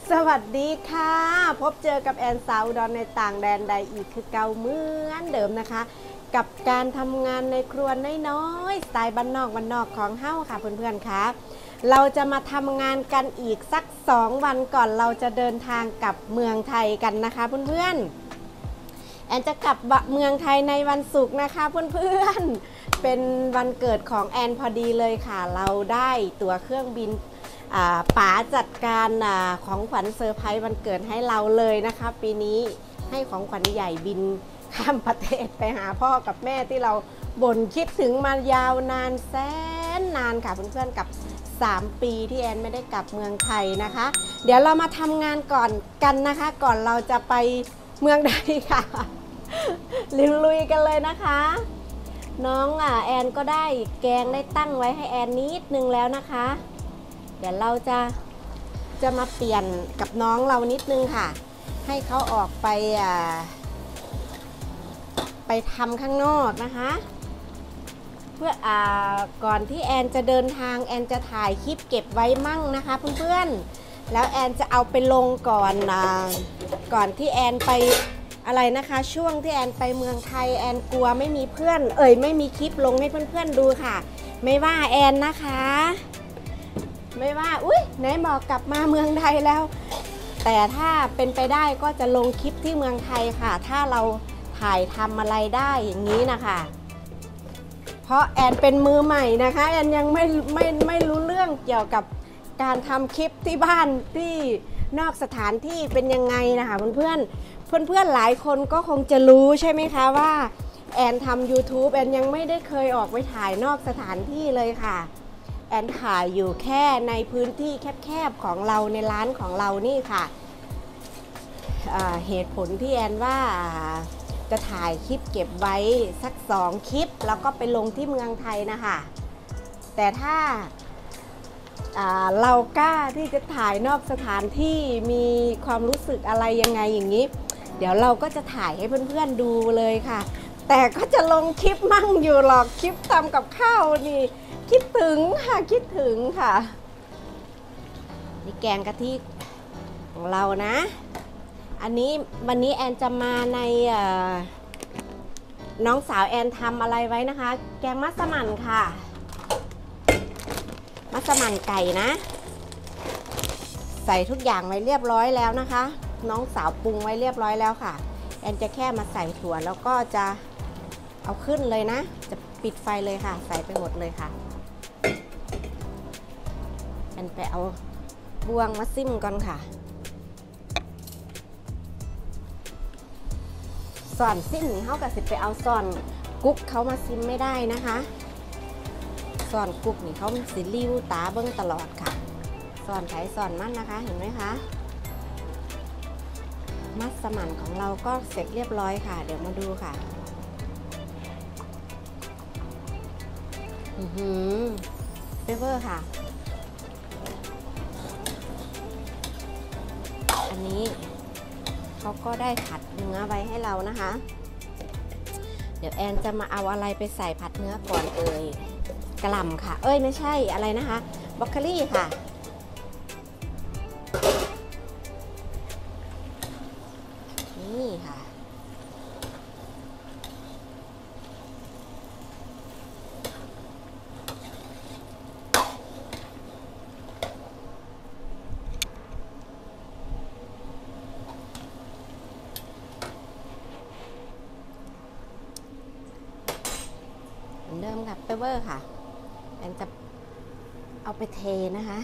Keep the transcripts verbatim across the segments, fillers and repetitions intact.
สวัสดีค่ะพบเจอกับแอนสาวอุดรในต่างแดนใดอีกคือเก่าเหมือนเดิมนะคะกับการทำงานในครัวน้อยๆสไตล์บ้านนอกบ้านนอกของเฮ้าค่ะเพื่อนๆค่ะเราจะมาทำงานกันอีกสักสองวันก่อนเราจะเดินทางกลับเมืองไทยกันนะคะเพื่อนๆแอนจะกลับเมืองไทยในวันศุกร์นะคะเพื่อนๆเป็นวันเกิดของแอนพอดีเลยค่ะเราได้ตั๋วเครื่องบินป๋าจัดการของขวัญเซอร์ไพรส์วันเกิดให้เราเลยนะคะปีนี้ให้ของขวัญใหญ่บินข้ามประเทศไปหาพ่อกับแม่ที่เราบ่นคิดถึงมายาวนานแสนนานค่ะเพื่อนๆกับสามปีที่แอนไม่ได้กลับเมืองไทยนะคะเดี๋ยวเรามาทำงานก่อนกันนะคะก่อนเราจะไปเมืองใดค่ะลุยกันเลยนะคะน้องอ่ะแอนก็ได้แกงได้ตั้งไว้ให้แอนนิดนึงแล้วนะคะเดี๋ยวเราจะจะมาเปลี่ยนกับน้องเรานิดนึงค่ะให้เขาออกไปอ่าไปทำข้างนอกนะคะเพื่ออ่าก่อนที่แอนจะเดินทางแอนจะถ่ายคลิปเก็บไว้มั่งนะคะเพื่อนๆแล้วแอนจะเอาไปลงก่อนอ่าก่อนที่แอนไปอะไรนะคะช่วงที่แอนไปเมืองไทยแอนกลัวไม่มีเพื่อนเอ่ยไม่มีคลิปลงให้เพื่อนๆดูค่ะไม่ว่าแอนนะคะไม่ว่าอุ้ยไหนบอกกลับมาเมืองไทยแล้วแต่ถ้าเป็นไปได้ก็จะลงคลิปที่เมืองไทยค่ะถ้าเราถ่ายทำอะไรได้อย่างนี้นะคะเพราะแอนเป็นมือใหม่นะคะแอนยังไม่ไม่ไม่รู้เรื่องเกี่ยวกับการทำคลิปที่บ้านที่นอกสถานที่เป็นยังไงนะคะเพื่อนเพื่อนเพื่อนหลายคนก็คงจะรู้ใช่ไหมคะว่าแอนทำ ยูทูบ แอนยังไม่ได้เคยออกไปถ่ายนอกสถานที่เลยค่ะแอนถ่ายอยู่แค่ในพื้นที่แคบๆของเราในร้านของเรานี่ค่ะเหตุผลที่แอนว่าจะถ่ายคลิปเก็บไว้สักสองคลิปแล้วก็ไปลงที่เมืองไทยนะคะแต่ถ้าเรากล้าที่จะถ่ายนอกสถานที่มีความรู้สึกอะไรยังไงอย่างนี้เดี๋ยวเราก็จะถ่ายให้เพื่อนๆดูเลยค่ะแต่ก็จะลงคลิปมั่งอยู่หรอกคลิปทำกับข้าวนี่คิดถึงค่ะคิดถึงค่ะนี่แกงกะทิของเรานะอันนี้วันนี้แอนจะมาในน้องสาวแอนทำอะไรไว้นะคะแกงมัสมั่นค่ะมัสมั่นไก่นะใส่ทุกอย่างไว้เรียบร้อยแล้วนะคะน้องสาวปรุงไว้เรียบร้อยแล้วค่ะแอนจะแค่มาใส่ถั่วแล้วก็จะเอาขึ้นเลยนะจะปิดไฟเลยค่ะใส่ไปหมดเลยค่ะแอนไปเอาบวงมาซิมก่อนค่ะส่วนซิมนี่เขากับสิไปเอาส่วนกุ๊กเขามาซิมไม่ได้นะคะส่วนกุ๊กนี่เขาสิริ้วตาเบิ้งตลอดค่ะส่วนไข่ส่วนมันนะคะเห็นไหมคะมัสมั่นของเราก็เสร็จเรียบร้อยค่ะเดี๋ยวมาดูค่ะอือหือเปเปอร์ค่ะอันนี้เขาก็ได้ผัดเนื้อไว้ให้เรานะคะเดี๋ยวแอนจะมาเอาอะไรไปใส่ผัดเนื้อก่อนเอ่ยกะหล่ำค่ะเอ้ยไม่ใช่อะไรนะคะบรอกโคลี่ค่ะนี่ค่ะเดิมค่ะเปเปอร์ค่ะแอนจะเอาไปเทนะคะ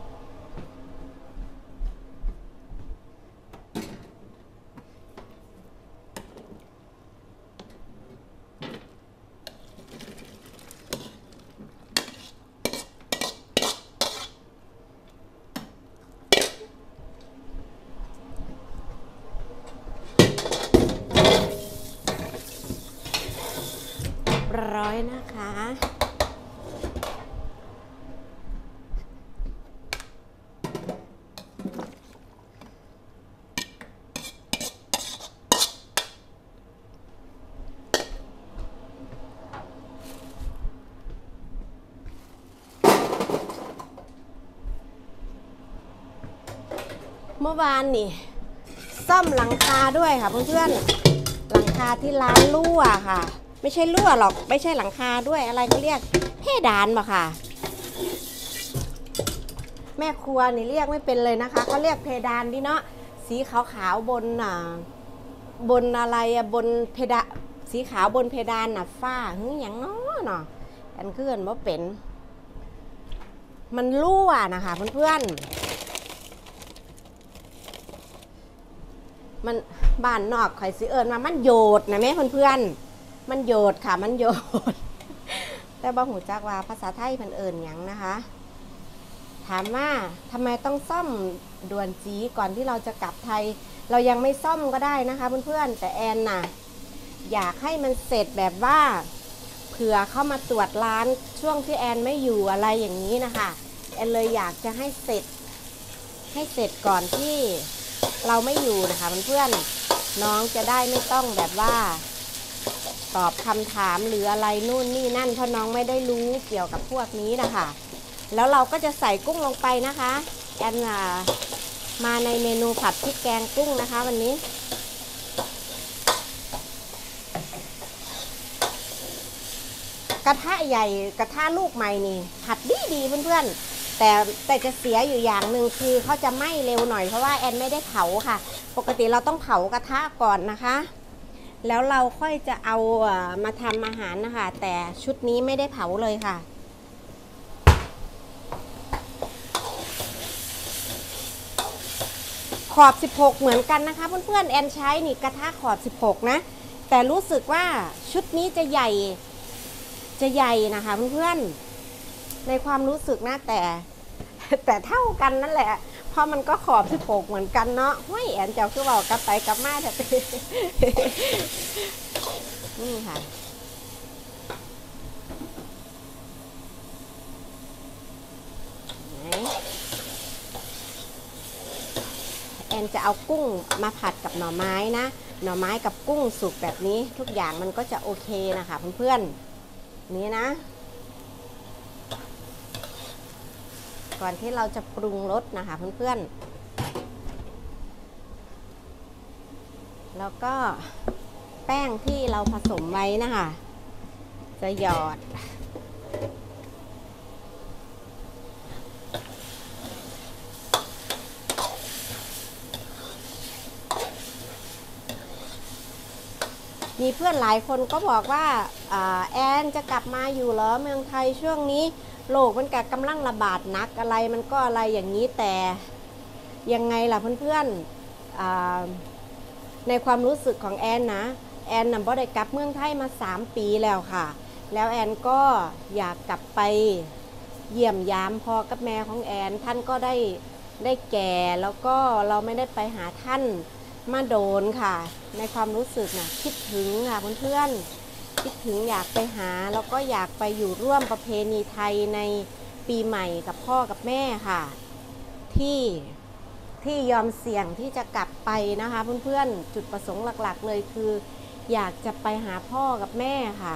ร้อยนะคะเมื่อวานนี่ซ่อมหลังคาด้วยค่ะเพื่อนๆหลังคาที่ร้านรั่วค่ะ ไม่ใช่รั่วหรอกไม่ใช่หลังคาด้วยอะไรเขาเรียกเพดานป่ะค่ะแม่ครัวนี่เรียกไม่เป็นเลยนะคะเขาเรียกเพดานดิเนาะสีขาวๆบนอ่ะบนอะไรอ่ะบนเพดานสีขาวบนเพดานน่ะฝ้าหึ่งอย่างน้อเนาะอันเคลื่อนว่าเป็นมันรั่วนะคะเพื่อนๆมันบ้านนอกข่อยสิเอิญมามันโยดนะแม่เพื่อนๆมันโยดค่ะมันโยดแต่บ่หูจักว่าภาษาไทยมันเอิญอย่างนะคะถามว่าทำไมต้องซ่อมด่วนจีก่อนที่เราจะกลับไทยเรายังไม่ซ่อมก็ได้นะคะเพื่อนๆแต่แอนน่ะอยากให้มันเสร็จแบบว่าเผื่อเข้ามาตรวจร้านช่วงที่แอนไม่อยู่อะไรอย่างนี้นะคะแอนเลยอยากจะให้เสร็จให้เสร็จก่อนที่เราไม่อยู่นะคะเพื่อนๆน้องจะได้ไม่ต้องแบบว่าตอบคำถามหรืออะไรนู่นนี่นั่นเพราะน้องไม่ได้รู้เกี่ยวกับพวกนี้นะคะแล้วเราก็จะใส่กุ้งลงไปนะคะแอนมาในเมนูผัดพริกแกงกุ้งนะคะวันนี้กระทะใหญ่กระทะลูกใหม่นี่ผัดดีดีเพื่อนๆแต่แต่จะเสียอยู่อย่างหนึ่งคือเขาจะไหม้เร็วหน่อยเพราะว่าแอนไม่ได้เผาค่ะปกติเราต้องเผากระทะก่อนนะคะแล้วเราค่อยจะเอามาทำอาหารนะคะแต่ชุดนี้ไม่ได้เผาเลยค่ะขอบสิบหกเหมือนกันนะคะเพื่อนๆแอนใช้นี่กระทะขอบสิบหกนะแต่รู้สึกว่าชุดนี้จะใหญ่จะใหญ่นะคะเพื่อนๆในความรู้สึกนะแต่แต่เท่ากันนั่นแหละเพราะมันก็ขอบสิบหกเหมือนกันเนาะห้ยแอนเจ้าคือบอกกลับไปกลับมาแต่นี่ค่ะแอนจะเอากุ้งมาผัดกับหน่อไม้นะหน่อไม้กับกุ้งสุกแบบนี้ทุกอย่างมันก็จะโอเคนะคะเพื่อนๆนี่นะก่อนที่เราจะปรุงรสนะคะเพื่อนๆแล้วก็แป้งที่เราผสมไว้นะคะจะหยอดมีเพื่อนหลายคนก็บอกว่าแอนจะกลับมาอยู่เหรอเมืองไทยช่วงนี้โลกมันกำลังระบาดหนักอะไรมันก็อะไรอย่างนี้แต่ยังไงล่ะเพื่อนๆในความรู้สึกของแอนนะแอนนำบ่ได้กลับเมืองไทยมาสามปีแล้วค่ะแล้วแอนก็อยากกลับไปเยี่ยมยามพ่อกับแม่ของแอนท่านก็ได้ได้แก่แล้วก็เราไม่ได้ไปหาท่านมาโดนค่ะในความรู้สึกนะคิดถึงค่ะเพื่อนๆคิดถึงอยากไปหาแล้วก็อยากไปอยู่ร่วมประเพณีไทยในปีใหม่กับพ่อกับแม่ค่ะที่ที่ยอมเสี่ยงที่จะกลับไปนะคะเพื่อนๆจุดประสงค์หลักๆเลยคืออยากจะไปหาพ่อกับแม่ค่ะ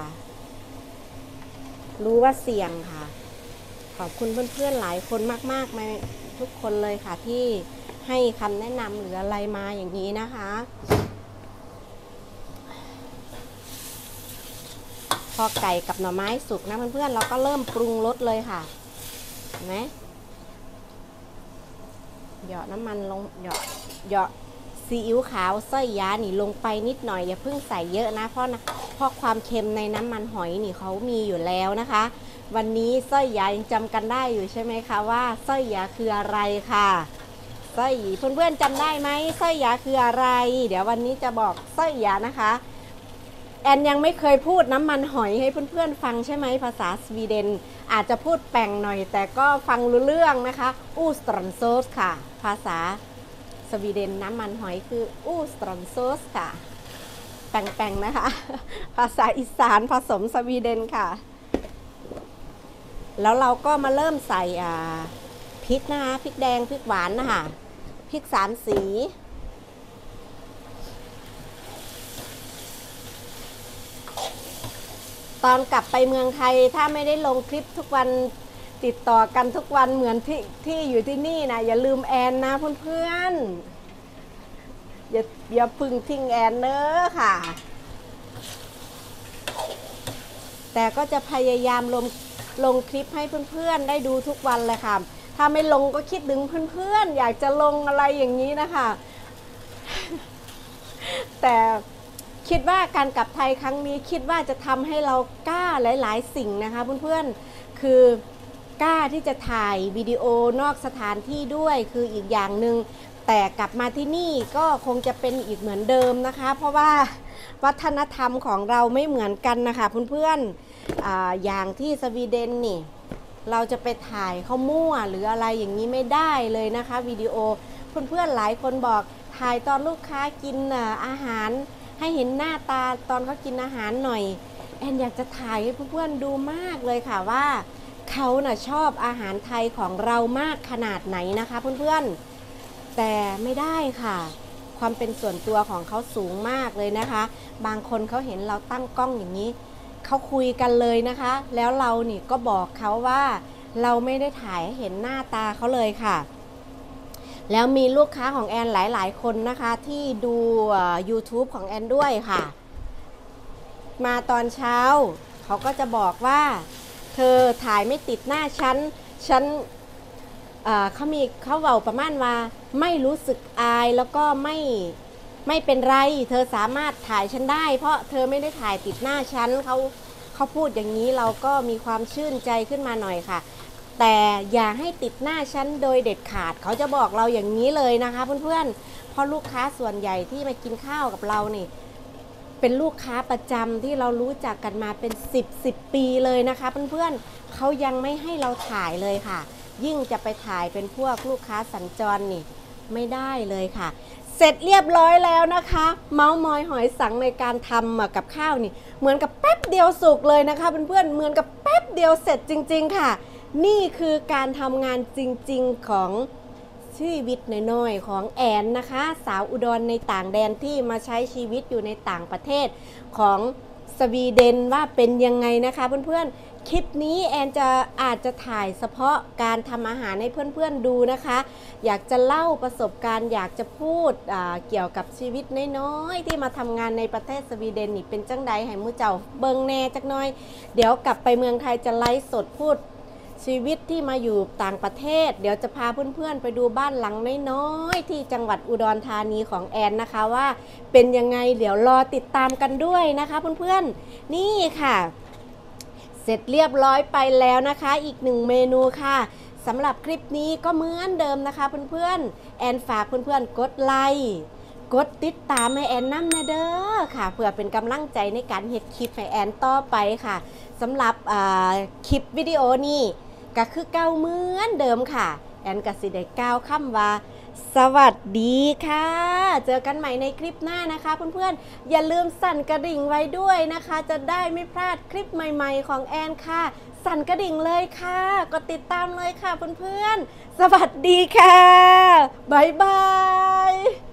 รู้ว่าเสี่ยงค่ะขอบคุณเพื่อนๆหลายคนมากๆมาทุกคนเลยค่ะที่ให้คำแนะนำหรืออะไรมาอย่างนี้นะคะพอไก่กับหน่อไม้สุกนะเพื่อนๆเราก็เริ่มปรุงรสเลยค่ะเห็นไหมเหยาะน้ำมันลงเหยาะเหยาะซีอิ๊วขาวสร้อยยานี่ลงไปนิดหน่อยอย่าเพิ่งใส่เยอะนะเพราะนะเพราะความเค็มในน้ำมันหอยนี่เขามีอยู่แล้วนะคะวันนี้สร้อยยายังจำกันได้อยู่ใช่ไหมคะว่าสร้อยยาคืออะไรค่ะสร้อยเพื่อนๆจำได้ไหมสร้อยยาคืออะไรเดี๋ยววันนี้จะบอกสร้อยยานะคะแอนยังไม่เคยพูดน้ำมันหอยให้เพื่อนๆฟังใช่ไหมภาษาสวีเดนอาจจะพูดแปลงหน่อยแต่ก็ฟังรู้เรื่องนะคะอูสตรอนโซสค่ะภาษาสวีเดนน้ำมันหอยคืออูสตรอนโซสค่ะแปลงๆนะคะภาษาอีสานผสมสวีเดนค่ะแล้วเราก็มาเริ่มใส่พริกนะคะพริกแดงพริกหวานนะคะพริกสามสีตอนกลับไปเมืองไทยถ้าไม่ได้ลงคลิปทุกวันติดต่อกันทุกวันเหมือนที่ที่อยู่ที่นี่นะอย่าลืมแอนนะเพื่อนๆอย่าอย่าพึ่งทิ้งแอนเนอะค่ะแต่ก็จะพยายามลงลงคลิปให้เพื่อนๆได้ดูทุกวันเลยค่ะถ้าไม่ลงก็คิดถึงเพื่อนๆอยากจะลงอะไรอย่างนี้นะคะแต่คิดว่าการกลับไทยครั้งนี้คิดว่าจะทำให้เรากล้าหลายๆสิ่งนะคะเพื่อนๆคือกล้าที่จะถ่ายวิดีโอนอกสถานที่ด้วยคืออีกอย่างหนึ่งแต่กลับมาที่นี่ก็คงจะเป็นอีกเหมือนเดิมนะคะเพราะว่าวัฒนธรรมของเราไม่เหมือนกันนะคะเพื่อนๆ อ่าอย่างที่สวีเดนนี่เราจะไปถ่ายข้าวมั่วหรืออะไรอย่างนี้ไม่ได้เลยนะคะวิดีโอเพื่อนๆหลายคนบอกถ่ายตอนลูกค้ากินอาหารให้เห็นหน้าตาตอนเขากินอาหารหน่อยแอนอยากจะถ่ายให้เพื่อนๆดูมากเลยค่ะว่าเขาน่ะชอบอาหารไทยของเรามากขนาดไหนนะคะเพื่อนๆแต่ไม่ได้ค่ะความเป็นส่วนตัวของเขาสูงมากเลยนะคะบางคนเขาเห็นเราตั้งกล้องอย่างนี้เขาคุยกันเลยนะคะแล้วเรานี่ก็บอกเขาว่าเราไม่ได้ถ่ายให้เห็นหน้าตาเขาเลยค่ะแล้วมีลูกค้าของแอนหลายๆคนนะคะที่ดู YouTube ของแอนด้วยค่ะมาตอนเช้าเขาก็จะบอกว่าเธอถ่ายไม่ติดหน้าฉันฉันเขามีเขาเว้าประมาณว่าไม่รู้สึกอายแล้วก็ไม่ไม่เป็นไรเธอสามารถถ่ายฉันได้เพราะเธอไม่ได้ถ่ายติดหน้าฉันเขาเขาพูดอย่างนี้เราก็มีความชื่นใจขึ้นมาหน่อยค่ะแต่อย่าให้ติดหน้าฉันโดยเด็ดขาดเขาจะบอกเราอย่างนี้เลยนะคะเพื่อนๆเพราะลูกค้าส่วนใหญ่ที่มากินข้าวกับเรานี่เป็นลูกค้าประจำที่เรารู้จักกันมาเป็นสิบสิบปีเลยนะคะเพื่อนๆเขายังไม่ให้เราถ่ายเลยค่ะยิ่งจะไปถ่ายเป็นพวกลูกค้าสัญจรนี่ไม่ได้เลยค่ะเสร็จเรียบร้อยแล้วนะคะเมาส์มอยหอยสังในการทำกับข้าวนี่เหมือนกับแป๊บเดียวสุกเลยนะคะเพื่อนๆเหมือนกับแป๊บเดียวเสร็จจริงๆค่ะนี่คือการทำงานจริงๆของชีวิตน้อยๆของแอนนะคะสาวอุดรในต่างแดนที่มาใช้ชีวิตอยู่ในต่างประเทศของสวีเดนว่าเป็นยังไงนะคะเพื่อนๆคลิปนี้แอนจะอาจจะถ่ายเฉพาะการทำอาหารให้เพื่อนๆดูนะคะอยากจะเล่าประสบการณ์อยากจะพูดเกี่ยวกับชีวิตน้อยๆที่มาทำงานในประเทศสวีเดนนี่เป็นจังใดให้มู่เจ้าเบิงแน่จักหน่อยเดี๋ยวกลับไปเมืองไทยจะไลฟ์สดพูดชีวิตที่มาอยู่ต่างประเทศเดี๋ยวจะพาเพื่อนๆไปดูบ้านหลังน้อยๆที่จังหวัดอุดรธานีของแอนนะคะว่าเป็นยังไงเดี๋ยวรอติดตามกันด้วยนะคะเพื่อนๆนี่ค่ะเสร็จเรียบร้อยไปแล้วนะคะอีกหนึ่งเมนูค่ะสำหรับคลิปนี้ก็เหมือนเดิมนะคะเพื่อนๆแอนฝากเพื่อนๆกดไลค์กดติดตามให้แอนนำนะเด้อค่ะเพื่อเป็นกำลังใจในการเฮ็ดคลิปให้แอนต่อไปค่ะสำหรับคลิปวิดีโอนี้ก็คือเก้าเหมือนเดิมค่ะแอนก็สิได้ก้าวคำว่าสวัสดีค่ะเจอกันใหม่ในคลิปหน้านะคะเพื่อนๆอย่าลืมสั่นกระดิ่งไว้ด้วยนะคะจะได้ไม่พลาดคลิปใหม่ๆของแอนค่ะสั่นกระดิ่งเลยค่ะกดติดตามเลยค่ะเพื่อนๆสวัสดีค่ะบ๊ายบาย